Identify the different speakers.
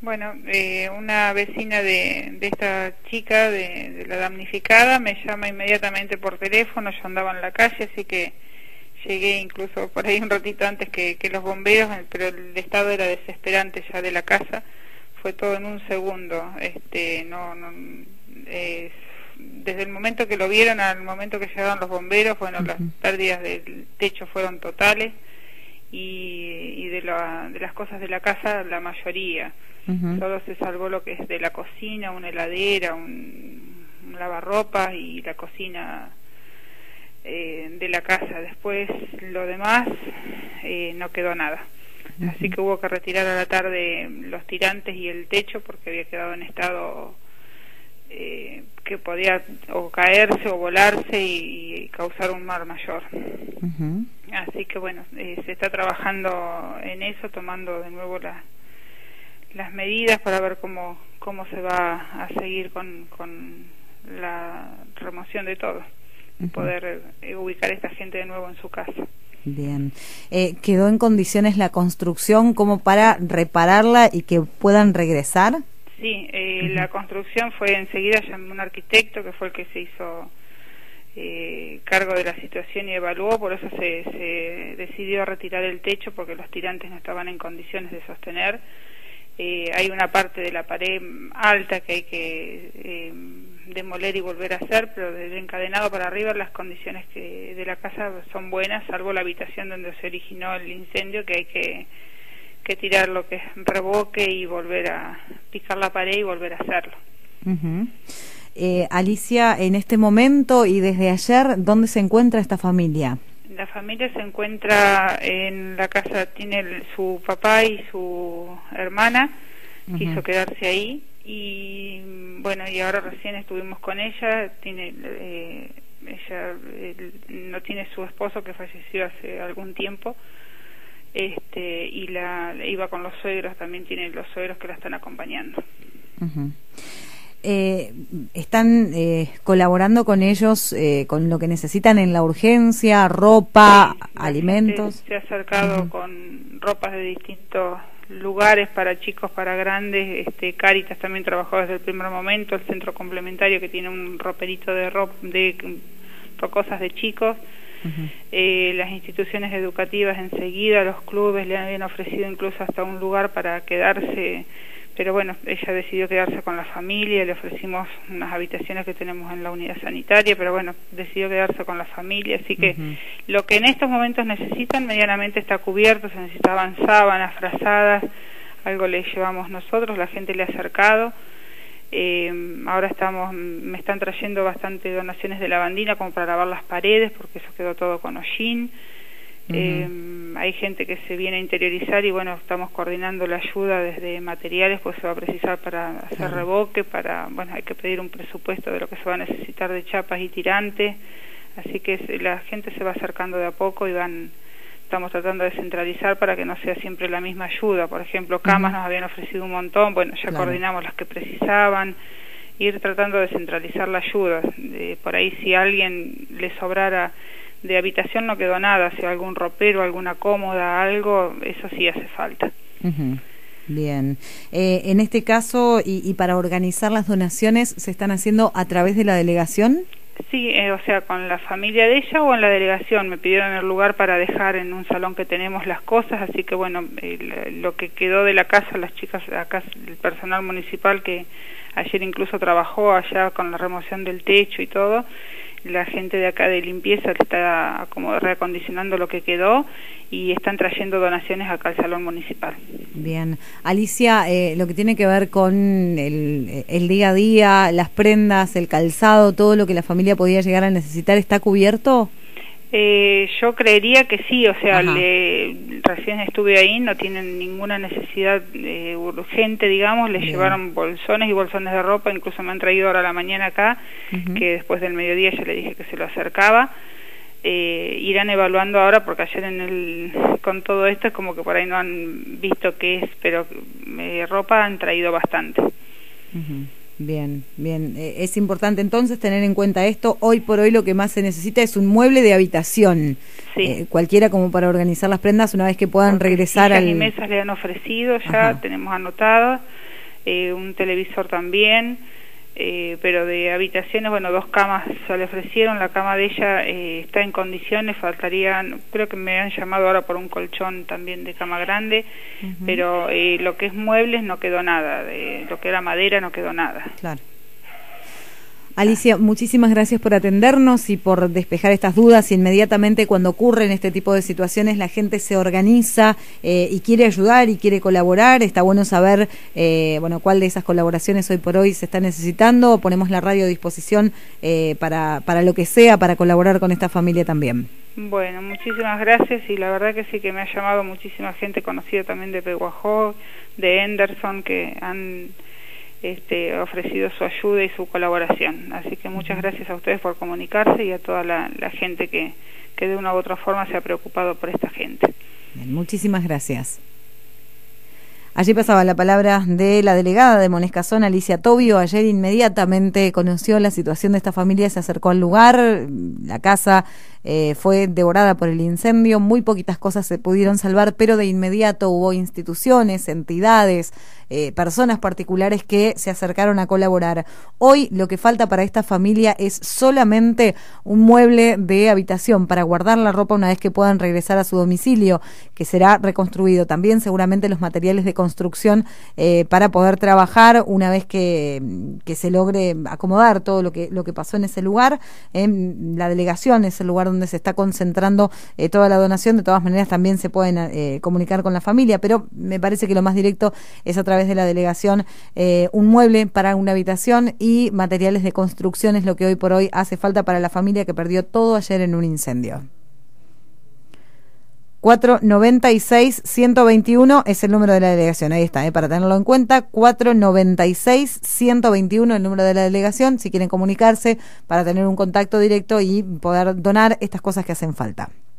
Speaker 1: Bueno, una vecina de esta chica, de la damnificada, me llama inmediatamente por teléfono. Yo andaba en la calle, así que llegué incluso por ahí un ratito antes que los bomberos, pero el estado era desesperante ya de la casa. Fue todo en un segundo. Desde el momento que lo vieron al momento que llegaron los bomberos, bueno, las pérdidas del techo fueron totales, y de las cosas de la casa, la mayoría. Solo se salvó lo que es de la cocina, una heladera, un lavarropas y la cocina de la casa. Después lo demás no quedó nada. Así que hubo que retirar a la tarde los tirantes y el techo porque había quedado en estado que podía o caerse o volarse y causar un mal mayor. Así que bueno, se está trabajando en eso, tomando de nuevo las medidas para ver cómo se va a seguir con la remoción de todo, poder ubicar a esta gente de nuevo en su casa.
Speaker 2: Bien. ¿Quedó en condiciones la construcción como para repararla y que puedan regresar?
Speaker 1: Sí, la construcción fue enseguida, llamé a un arquitecto que fue el que se hizo cargo de la situación y evaluó, por eso se decidió retirar el techo porque los tirantes no estaban en condiciones de sostener. Hay una parte de la pared alta que hay que demoler y volver a hacer, pero desde encadenado para arriba las condiciones de la casa son buenas, salvo la habitación donde se originó el incendio, que hay que tirar lo que es revoque y volver a picar la pared y volver a hacerlo.
Speaker 2: Alicia, en este momento y desde ayer, ¿dónde se encuentra esta familia?
Speaker 1: La familia se encuentra en la casa, tiene su papá y su hermana, quiso quedarse ahí, y bueno, y ahora recién estuvimos con ella. Ella no tiene su esposo, que falleció hace algún tiempo, y iba con los suegros, también tiene los suegros que la están acompañando.
Speaker 2: ¿Están colaborando con ellos con lo que necesitan en la urgencia, ropa,
Speaker 1: sí,
Speaker 2: alimentos?
Speaker 1: Se ha acercado con ropas de distintos lugares, para chicos, para grandes. Cáritas también trabajó desde el primer momento, el centro complementario que tiene un roperito de cosas de chicos. Las instituciones educativas enseguida, los clubes le habían ofrecido incluso hasta un lugar para quedarse, pero bueno, ella decidió quedarse con la familia. Le ofrecimos unas habitaciones que tenemos en la unidad sanitaria, pero bueno, decidió quedarse con la familia, así que lo que en estos momentos necesitan medianamente está cubierto. Se necesitaban sábanas, frazadas, algo le llevamos nosotros, la gente le ha acercado. Ahora me están trayendo bastante donaciones de lavandina como para lavar las paredes, porque eso quedó todo con hollín. Hay gente que se viene a interiorizar y bueno, estamos coordinando la ayuda desde materiales, pues se va a precisar para hacer revoque, hay que pedir un presupuesto de lo que se va a necesitar de chapas y tirantes, así que la gente se va acercando de a poco y estamos tratando de centralizar para que no sea siempre la misma ayuda. Por ejemplo, camas nos habían ofrecido un montón, bueno, ya coordinamos las que precisaban, ir tratando de centralizar la ayuda. Por ahí, si a alguien le sobrara de habitación, no quedó nada, si algún ropero, alguna cómoda, algo, eso sí hace falta.
Speaker 2: Bien. En este caso, y para organizar las donaciones, ¿se están haciendo a través de la delegación?
Speaker 1: Sí, o sea, con la familia de ella o en la delegación. Me pidieron el lugar para dejar en un salón que tenemos las cosas, así que bueno, lo que quedó de la casa, las chicas acá, el personal municipal que ayer incluso trabajó allá con la remoción del techo y todo, la gente de acá de limpieza le está como reacondicionando lo que quedó y están trayendo donaciones acá al salón municipal.
Speaker 2: Bien. Alicia, lo que tiene que ver con el día a día, las prendas, el calzado, todo lo que la familia podía llegar a necesitar, ¿está cubierto?
Speaker 1: Yo creería que sí, o sea, recién estuve ahí, no tienen ninguna necesidad urgente, digamos. Les llevaron bolsones y bolsones de ropa, incluso me han traído ahora a la mañana acá, que después del mediodía ya le dije que se lo acercaba. Irán evaluando ahora, porque ayer con todo esto es como que por ahí no han visto qué es, pero ropa han traído bastante.
Speaker 2: Bien, bien. Es importante entonces tener en cuenta esto. Hoy por hoy lo que más se necesita es un mueble de habitación. Sí. Cualquiera como para organizar las prendas una vez que puedan regresar
Speaker 1: sillas y mesas le han ofrecido, ya tenemos anotadas. un televisor también, pero de habitaciones, bueno, 2 camas se le ofrecieron, la cama de ella está en condiciones, faltarían, creo que me han llamado ahora por un colchón también de cama grande, pero lo que es muebles no quedó nada, de lo que era madera no quedó nada.
Speaker 2: Claro. Alicia, muchísimas gracias por atendernos y por despejar estas dudas. Inmediatamente cuando ocurren este tipo de situaciones la gente se organiza y quiere ayudar y quiere colaborar. Está bueno saber bueno, cuál de esas colaboraciones hoy por hoy se está necesitando. Ponemos la radio a disposición para lo que sea, para colaborar con esta familia también.
Speaker 1: Bueno, muchísimas gracias, y la verdad que sí que me ha llamado muchísima gente conocida también de Pehuajó, de Henderson, que han ofrecido su ayuda y su colaboración. Así que muchas gracias a ustedes por comunicarse y a toda la gente que de una u otra forma se ha preocupado por esta gente.
Speaker 2: Bien, muchísimas gracias. Allí pasaba la palabra de la delegada de Monescazón, Alicia Tobio. Ayer inmediatamente conoció la situación de esta familia, se acercó al lugar, la casa fue devorada por el incendio, muy poquitas cosas se pudieron salvar, pero de inmediato hubo instituciones, entidades, personas particulares que se acercaron a colaborar. Hoy lo que falta para esta familia es solamente un mueble de habitación para guardar la ropa una vez que puedan regresar a su domicilio, que será reconstruido. También seguramente los materiales de construcción para poder trabajar una vez que se logre acomodar todo lo que pasó en ese lugar. La delegación es el lugar donde se está concentrando toda la donación. De todas maneras también se pueden comunicar con la familia, pero me parece que lo más directo es a través de la delegación. Un mueble para una habitación y materiales de construcción es lo que hoy por hoy hace falta para la familia que perdió todo ayer en un incendio. 496-121 es el número de la delegación. Ahí está, para tenerlo en cuenta. 496-121 el número de la delegación, si quieren comunicarse para tener un contacto directo y poder donar estas cosas que hacen falta.